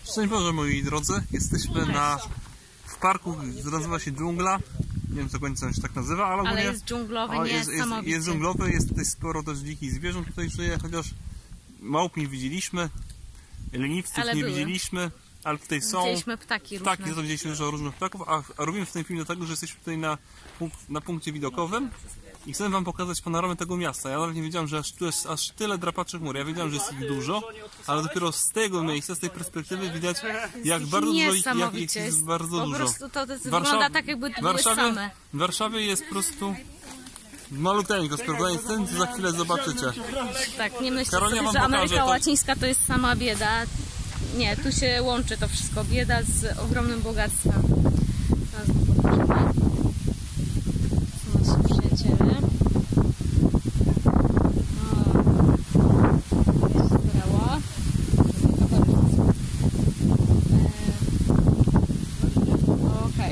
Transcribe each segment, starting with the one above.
Szczęść Boże, moi drodzy. Jesteśmy w parku, nazywa się Dżungla. Nie wiem do końca się tak nazywa, ale ogólnie... Ale jest dżunglowy, niesamowicie. Jest dżunglowy, jest tutaj sporo też dzikich zwierząt tutaj żyje, chociaż małp nie widzieliśmy, leniwców nie widzieliśmy, ale tutaj są... Widzieliśmy ptaki różne. Ptaki, to widzieliśmy dużo różnych ptaków, a robimy w tym filmie dlatego, że jesteśmy tutaj na punkcie widokowym i chcę wam pokazać panoramę tego miasta. Ja nawet nie wiedziałem, że tu jest aż tyle drapaczy chmur. Ja wiedziałem, że jest ich dużo, ale dopiero z tego miejsca, z tej perspektywy widać, jak bardzo dużo ich jest bardzo dużo. Po prostu to wygląda tak, jakby to były same. W Warszawie jest po prostu maluteńko, sprawdzając ten, co za chwilę zobaczycie. Tak, nie myślę sobie, że Ameryka Łacińska to jest sama bieda. Nie, tu się łączy to wszystko. Bieda z ogromnym bogactwem. Teraz wam pokażemy. Są nasi przyjaciele. Okej.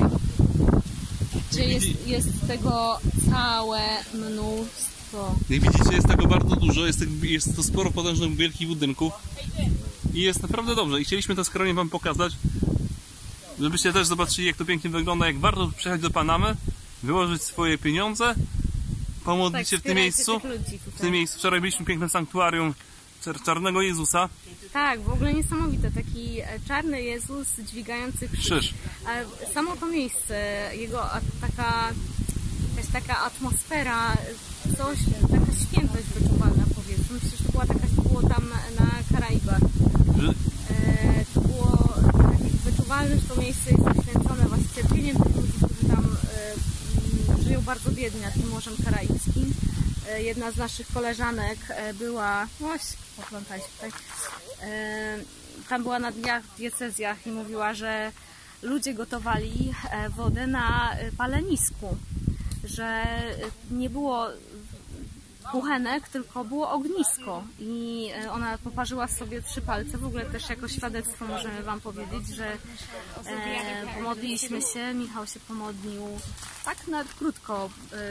Jest tego całe mnóstwo. Jak widzicie, jest tego bardzo dużo. Jest to sporo potężnych, wielkich budynków. I jest naprawdę dobrze. I chcieliśmy to skronie wam pokazać, żebyście też zobaczyli, jak to pięknie wygląda, jak warto przyjechać do Panamy, wyłożyć swoje pieniądze, pomodlić się w tym miejscu. W tym miejscu wczoraj byliśmy w pięknym sanktuarium Czarnego Jezusa. Tak, w ogóle niesamowite. Taki czarny Jezus dźwigający krzyż. Samo to miejsce, jego jakaś taka atmosfera, coś, taka świętość wyczuwalna, powiedzmy. Myślę, że to było tam na Karaibach. To było wyczuwalne, że to miejsce jest zaświęcone właśnie cierpieniem tych ludzi, którzy tam żyją bardzo biednie nad tym Morzem Karaibskim. Jedna z naszych koleżanek była, oglądajcie tutaj, tam była na dniach w diecezjach i mówiła, że ludzie gotowali wodę na palenisku, że nie było kuchenek, tylko było ognisko i ona poparzyła sobie 3 palce. W ogóle też jako świadectwo możemy wam powiedzieć, że pomodliliśmy się, Michał się pomodlił tak nawet krótko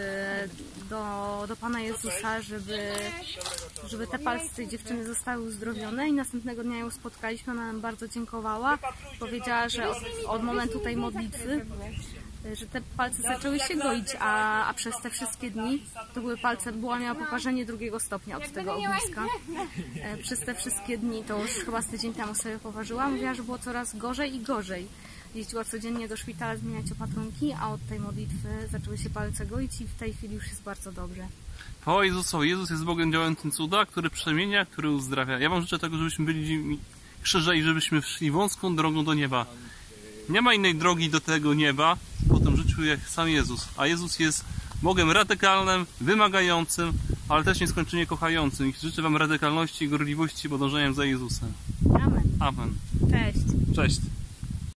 do Pana Jezusa, żeby te palce tej dziewczyny zostały uzdrowione i następnego dnia ją spotkaliśmy, ona nam bardzo dziękowała. Powiedziała, że od momentu tej modlitwy że te palce zaczęły się goić, a przez te wszystkie dni to były palce, miała poparzenie 2. stopnia od tego ogniska. Przez te wszystkie dni, to już chyba z tydzień temu sobie poważyła, mówiła, że było coraz gorzej i gorzej. Jeździła codziennie do szpitala zmieniać opatrunki, a od tej modlitwy zaczęły się palce goić i w tej chwili już jest bardzo dobrze. Chwała Jezusowi. Jezus jest Bogiem działającym cuda, który przemienia, który uzdrawia. Ja wam życzę tego, żebyśmy byli krzyża i żebyśmy szli wąską drogą do nieba. Nie ma innej drogi do tego nieba po tym życiu jak sam Jezus. A Jezus jest Bogiem radykalnym, wymagającym, ale też nieskończenie kochającym. I życzę wam radykalności i gorliwości podążaniem za Jezusem. Amen. Amen. Cześć. Cześć.